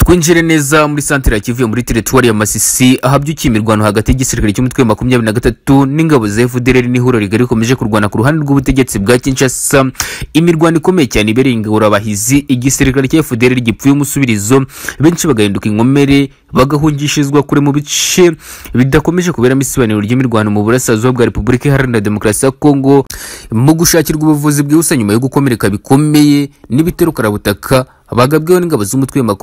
twinjire neza muri santere ya Kivu muri territoire ya Masisi ahabyukiye imirwano hagati y'igisirikare cy'umutwe wa 23 n'ingabo za FDLR n'ihuro rigari komeje kurwana ku ruhande rw'ubutegetsi bwa Kinshasa. Imirwano ikomeye cyane ibereye ingorobahizi, igisirikare cya FDLR gipfuye umusubirizo, benshi bagahinduka inkomere bagahungishizwa kure mu bice bidakomeje kuberamo isibaniro ry'imirwano mu burasirazuba bwa Repubulika Iharanira Demokarasi ya Kongo, mu gushakirwa ubuvuzi bwihuse nyuma yo gukomereka bikomeye n'ibitero karabutaka bagabweho n'ingabo z'umutwe wa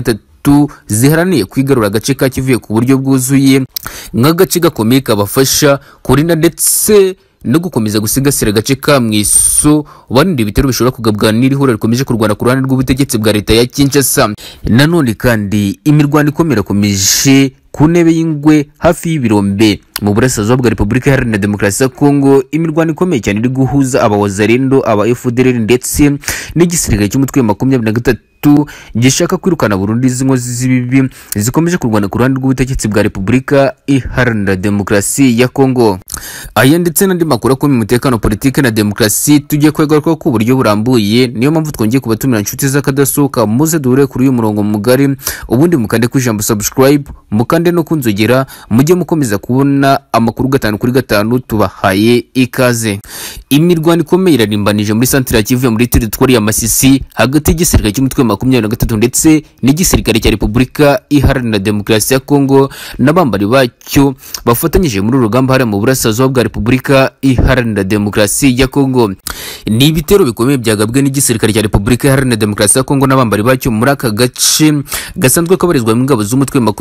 23 ziharaniye kwigarura agace ka Kivu ku buryo bwuzuye nk'agace gakomeye kabafasha kurinda ndetse no gukomeza gusigasira agace ka Mwiso, wanindi ibitero bishobora kugabwa n'irihura rikomeje kurwana ku ruhande rw'ubutegetsi bwa leta ya Kinshasa. Nanone kandi imirwano ikomera komeje ku ntebe y'ingwe hafi y'ibirombe mu burasirazuba bwa Repubulika Iharanira Demokarasi ya Kongo. Imirwano ikomeye cyane iri guhuza abawazarendo, aba FDLR ndetse n'igisirikare cy'umutwe wa 23 gishaka kwirukana Burundi zinkozi z'ibibi zikomeje kurwana ku ruhande rw'ubutegetsi bwa Repubulika Iharanira Demokarasi ya Kongo. Aya ndetse n'andi makuru akomeye umutekano, politike na demokarasi tugiye kwegaruka ku buryo burambuye. Niyo mpamvu twongeye kubatumira inshuti z'akadasohoka muze duhure kuri uyu murongo mugari, ubundi mukande ku ijambo subscribe, mukande no kunzogera, mujye mukomeza kubona amakuru 5 kuri 5 tubahaye ikaze. Imirwano ikomeye irarimbanije muri santere ya Kivu muri territoire ya Masisi hagati y'igisirikare cy'umutwe wa 23 ndetse n'igisirikare cya Repubulika Iharanira Demokarasi ya Kongo n'abambari bacyo bafatanyije muri urugamba hari mu burasirazuba bwa Repubulika Iharanira Demokarasi ya Kongo. Ni ibitero bikomeye byagabwe n'igisirikare cya Repubulika Iharanira Demokarasi ya Kongo n'abambari bacyo muri aka gace gasanzwe kabarizwa mu ngabo z'umutwe wa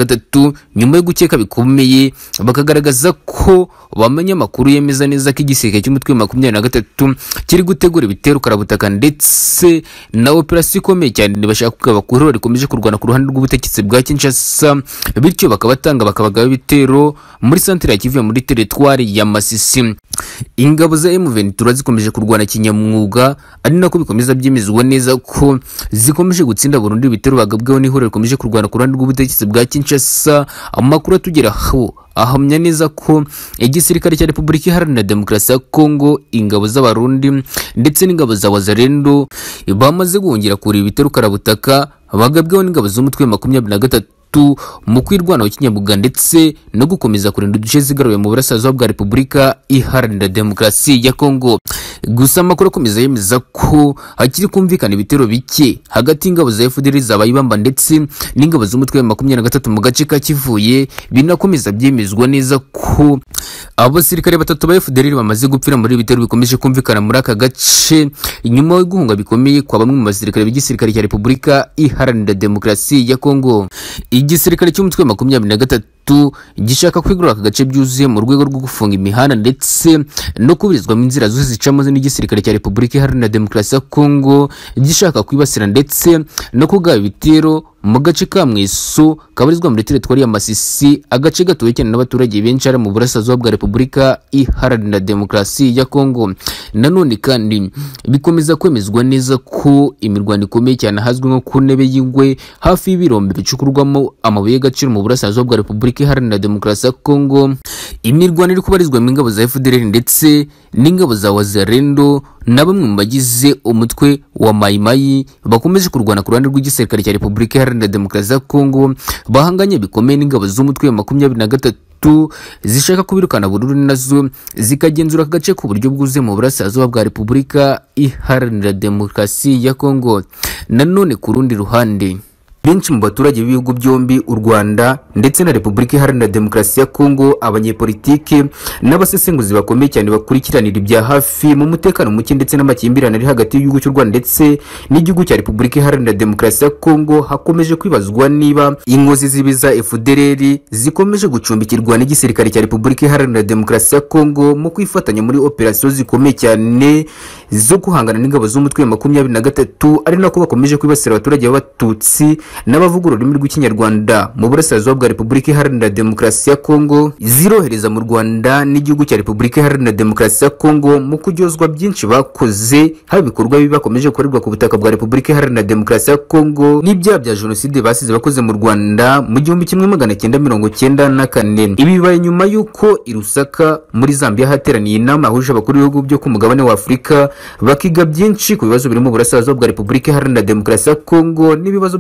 23 nyuma yo gukeka bikomeye bakagaragaza ko bamenya makuru yemeza neza ko igisirikare cy'umutwe wa 23 kiri gutegura ibitero karabutaka ndetse na operasiyo ikomeye cyane bashaka kugaba ku rikomeje kurwana ku ruhande rw'ubutegetsi bwa Kinshasa, bityo bakabatanga bakabagaba ibitero muri santere ya Kivu muri territoire ya Masisi. Ingabo za M23 zikomeje kurwana kinyamwuga, ari nako bikomeza byemezwa neza ko zikomeje gutsinda Burundi ibitero bagabweho n'ihuriro rikomeje kurwana ku ruhande rw'ubutegetsi bwa Kinshasa. Amakuru atugeraho ahamya neza ko igisirikare cya Repubulika Iharanira Demokarasi ya Kongo, ingabo z'abarundi ndetse n'ingabo za wazarendo bamaze guhungira kuri ibitero karabutaka bagabweho n'ingabo z'umutwe wa 23 mu kwirwanaho kinyamuga ndetse no gukomeza kurinda uduce zigaruye mu burasirazuba bwa Repubulika Iharanira Demokarasi ya Kongo. Gusa amakuru akomeza yemeza ko hakiri kumvikana ibitero bike hagati y'ingabo za FDLR zabayibamba ndetse n'ingabo z'umutwe wa 23 mu gace ka Kivuye, binakomeza byemezwa neza ko abasirikare batatu ba FDLR bamaze gupfira muri ibitero bikomeje kumvikana muri aka gace nyuma yo guhunga bikomeye kwa bamwe mu basirikare b'igisirikare cya Repubulika Iharanira Demokarasi ya Kongo. Igisirikare cy'umutwe wa 23 gishaka kwigurira aka gace byuzuye mu rwego rwo gufunga imihanda ndetse no kubirizwamo inzira zose zicamo n'igisirikare cya Repubulika Iharanira Demokarasi ya Kongo, gishaka kwibasira ndetse no kugaba ibitero mu gace ka Mwiso kabarizwa muri territoire ya Masisi, agace gatuwe cyane n'abaturage benshi ari mu burasirazuba bwa Repubulika Iharanira Demokarasi ya Kongo. Nanone kandi bikomeza kwemezwa neza ko imirwano ikomeye cyane hazwi nko ku ntebe y'ingwe hafi y'ibirombe bicukurwamo amabuye y'agaciro mu burasirazuba bwa Repubulika Iharanira Demokarasi ya Kongo. Imirwano iri kubarizwa mu ngabo za FDLR ndetse n'ingabo za wazarendo na bamwe mu bagize umutwe wa Mayimayi bakomeje kurwana ku ruhande rw'igisirikare cya Repubulika Iharanira Demokarasi ya Kongo, bahanganye bikomeye n'ingabo z'umutwe wa 23 zishaka kubirukana Burundi nazo zikagenzura agace ku buryo bwuzuye mu burasirazuba bwa Repubulika Iharanira Demokarasi ya Kongo. Nanone ku rundi ruhande benshi mu baturage b'ibihugu byombi u Rwanda ndetse na Repubulika Iharanira Demokarasi ya Kongo, abanyepolitike n'abasesenguzi bakomeye cyane bakurikiranira ibya hafi mu mutekano muke ndetse n'amakimbirane ari hagati y'igihugu cy'u Rwanda ndetse n'igihugu cya Repubulika Iharanira Demokarasi ya Kongo, hakomeje kwibazwa niba inkozi zibiza FDLR zikomeje gucumbikirwa n'igisirikare cya Repubulika Iharanira Demokarasi ya Kongo mu kwifatanya muri operasiyo zikomeye cyane zo guhangana n'ingabo z'umutwe wa 23, ari nako bakomeje kwibasira abaturage b'abatutsi n'abavuga ururimi rw'ikinyarwanda mu burasirazuba bwa Repubulika Iharanira Demokarasi ya Kongo, zirohereza mu Rwanda n'igihugu cya Repubulika Iharanira Demokarasi ya Kongo mu kuryozwa byinshi bakoze, haba ibikorwa bibi bakomeje gukorerwa ku butaka bwa Repubulika Iharanira Demokarasi ya Kongo n'ibyaha bya jenoside basize bakoze mu Rwanda mu 1994. Ibi bibaye nyuma y'uko i Lusaka muri Zambia hateraniye inama yahuje abakuru b'ibihugu byo ku mugabane wa Afurika bakiga byinshi ku bibazo biri mu burasirazuba bwa Repubulika Iharanira Demokarasi ya Kongo n'ibibazo by'umutekano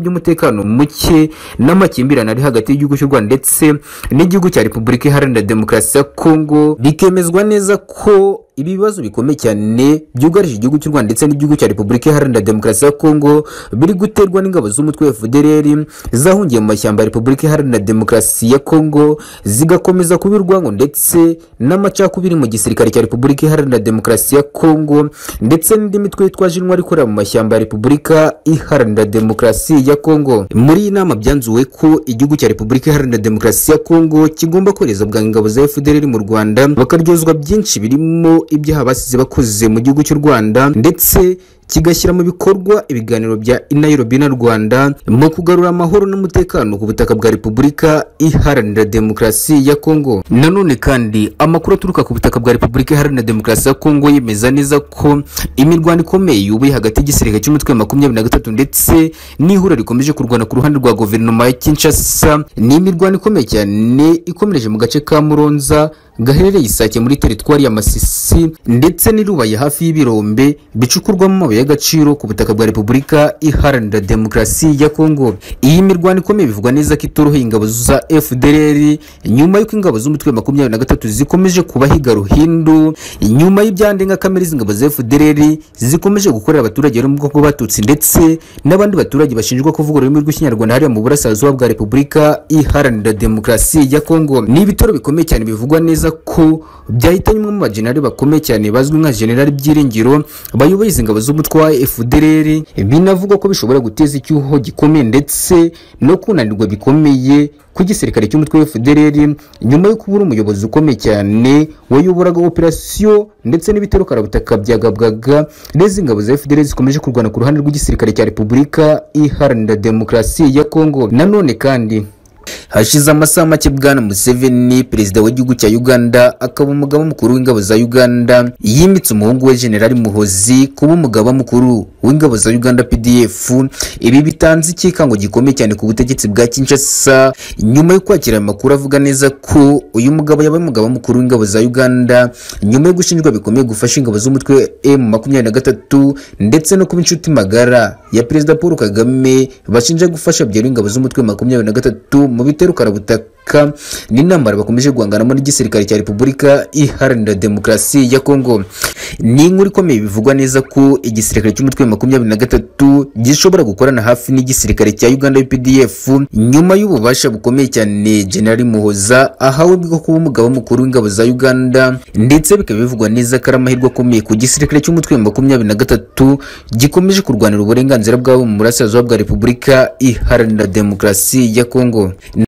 umutekano muke n'amakimbirane ari hagati y'igihugu cy'u Rwanda ndetse n'igihugu cya Repubulika Iharanira Demokarasi ya Kongo, bikemezwa neza ko ibibazo bikomeye cyane byugarije igihugu cy'u Rwanda ndetse n'igihugu cya Repubulika Iharanira Demokarasi ya Kongo biri guterwa n'ingabo z'umutwe wa FDLR zahungiye mu mashyamba ya Repubulika Iharanira Demokarasi ya Kongo, zigakomeza kubirwango ndetse n'amacakubiri mu gisirikare cya Repubulika Iharanira Demokarasi ya Kongo ndetse n'indi mitwe yitwaje intwari ikorera mu mashyamba ya Repubulika Iharanira Demokarasi ya Kongo. Muri iyi nama byanzuwe ko igihugu cya Repubulika Iharanira Demokarasi ya Kongo kigomba kohereza bwa ingabo za FDLR mu Rwanda bakaryozwa byinshi birimo ibyaha basize bakoze mu gihugu cy'u Rwanda ndetse kigashyira mu bikorwa ibiganiro bya Nairobi na Rwanda mu kugarura amahoro n'umutekano ku butaka bwa Repubulika Iharanira Demokarasi ya Kongo. Nanone kandi amakuru aturuka ku butaka bwa Repubulika Iharanira Demokarasi ya Kongo yemeza neza ko imirwano ikomeye yubuye hagati y'igisirikare cy'umutwe wa 23 ndetse n'ihura rikomeje kurwana ku ruhande rwa guverinoma ya Kinshasa. Ni imirwano ikomeye cyane ikomereje mu gace ka Muronza gaherereye Isake muri teritwari ya Masisi ndetse n'irubaye hafi y'ibirombe bicukurwamo amabuye y'agaciro ku butaka bwa Repubulika Iharanira Demokarasi ya Kongo. Iyi mirwano ikomeye bivugwa neza ko itoroheye ingabo za FDLR nyuma y'uko ingabo z'umutwe wa 23 zikomeje kubahiga ruhindu, nyuma y'ibyandenga kamere z'ingabo za FDLR zikomeje gukorera abaturage bo mu bwoko b'Abatutsi ndetse n'abandi baturage bashinjwa kuvuga ururimi rw'Ikinyarwanda hariya mu burasirazuba bwa Repubulika Iharanira Demokarasi ya Kongo. Ni ibitero bikomeye cyane bivugwa neza ko byahitanye umwe mu bajenerali bakomeye cyane bazwi nka General Byiringiro bayoboye izi ngabo z'umutwe wa FDLR, binavugwa ko bishobora guteza icyuho gikomeye ndetse no kunanirwa bikomeye ku gisirikare cy'umutwe wa FDLR nyuma yo kubura umuyobozi ukomeye cyane wayoboraga operasiyo ndetse n'ibitero karabutaka byagabwaga n'izi ngabo za FDLR zikomeje kurwana ku ruhande rw'igisirikare cya Repubulika Iharanira Demokarasi ya Kongo. Nanone kandi hashize amasaha make bwana Museveni perezida w'igihugu cya Uganda akaba umugaba mukuru w'ingabo za Uganda yimitse umuhungu we General Muhozi kuba umugaba mukuru w'ingabo za Uganda PDF. Ibi bitanze ikikango gikomeye cyane ku butegetsi bwa Kinshasa nyuma yo kwakira amakuru avuga neza ko uyu mugabo yabaye umugaba mukuru w'ingabo za Uganda nyuma yo gushinjwa bikomeye gufasha ingabo z'umutwe M23 ndetse no kuba inshuti magara ya perezida Paul Kagame bashinja gufasha byero ingabo z'umutwe M23 mu bitero karabutaka n'intambara bakomeje guhanganamo n'igisirikare cya Repubulika Iharanira Demokarasi ya Kongo. Ni inkuru ikomeye bivugwa neza ko igisirikare cy'umutwe wa 23 gishobora gukorana hafi n'igisirikare cya Uganda UPDF nyuma y'ububasha bukomeye cyane General Muhoza ahawe bwo kuba umugaba mukuru w'ingabo za Uganda, ndetse bikaba bivugwa neza ko amahirwe akomeye ku gisirikare cy'umutwe wa 23 gikomeje kurwanira uburenganzira bwabo mu burasirazuba bwa Repubulika Iharanira Demokarasi ya Kongo.